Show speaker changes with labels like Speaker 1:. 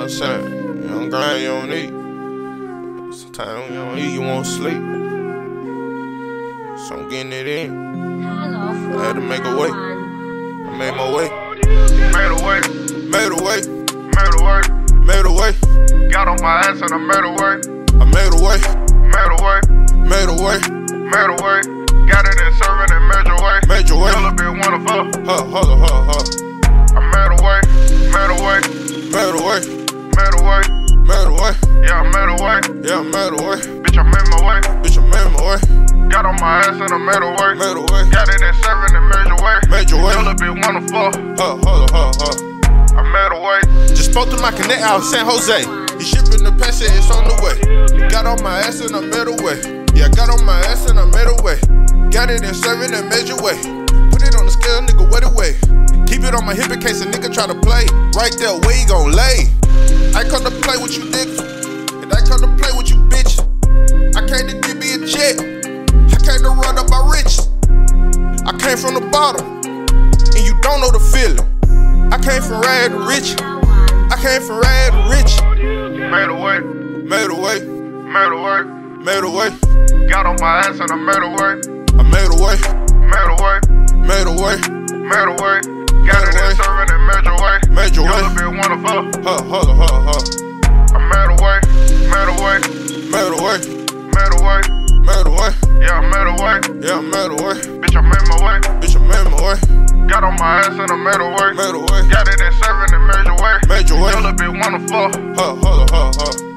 Speaker 1: I'm saying? You don't grind, you don't eat. Sometimes you don't eat, you won't sleep. So I'm getting it in. I had to make a way. I made my way.
Speaker 2: Made a way.
Speaker 1: Made a way.
Speaker 2: Made a way.
Speaker 1: Made a way.
Speaker 2: Got on my ass and I made a way.
Speaker 1: I made a way.
Speaker 2: Made a way.
Speaker 1: Made a way.
Speaker 2: Made a way. Got it in serving and made your way.
Speaker 1: Made your way.
Speaker 2: Feel a bit wonderful.
Speaker 1: Huh.
Speaker 2: I made a way. Made a way.
Speaker 1: Made a way.
Speaker 2: Made a way.
Speaker 1: Made a way.
Speaker 2: Yeah, I made a way.
Speaker 1: Yeah, I made a way.
Speaker 2: Bitch, I made my way.
Speaker 1: Bitch, I made my way.
Speaker 2: Got on my ass and I made a way.
Speaker 1: Made a way.
Speaker 2: Got it in serving and made your way.
Speaker 1: Made your way.
Speaker 2: Feel a bit wonderful.
Speaker 1: Huh.
Speaker 2: I made a way.
Speaker 1: Just spoke to my connect out of San Jose. He shipping the pass, it's on the way. Got on my ass and I made a way. Yeah, got on my ass and I made a way. Got it in serving and made your way. Put it on the scale, nigga, wait away. Keep it on my hip in case a nigga try to play. Right there, where you gon' lay? I come to play with you niggas, and I come to play with you bitches. I came to give me a check. I came to run up my riches. I came from the bottom, and you don't know the feeling. I came from rad to rich. I came from rad to rich.
Speaker 2: Made a way.
Speaker 1: Made a way.
Speaker 2: Made a way.
Speaker 1: Made a way.
Speaker 2: Got on my ass and I made a way.
Speaker 1: I made a way.
Speaker 2: Made a way.
Speaker 1: Made a way.
Speaker 2: Made a way. Got it in serving and made your way.
Speaker 1: Made your way.
Speaker 2: Feel a bit wonderful.
Speaker 1: Huh.
Speaker 2: I made a way. Made a way.
Speaker 1: Made a way.
Speaker 2: Made a way.
Speaker 1: Made a way.
Speaker 2: Yeah, I made a way.
Speaker 1: Yeah, I made a way.
Speaker 2: Bitch, I made my way.
Speaker 1: Bitch, I made my way.
Speaker 2: Got on my ass and I made a way.
Speaker 1: Made a way.
Speaker 2: Got it in serving and made your way.
Speaker 1: Made your way.
Speaker 2: Feel a bit wonderful.
Speaker 1: Huh.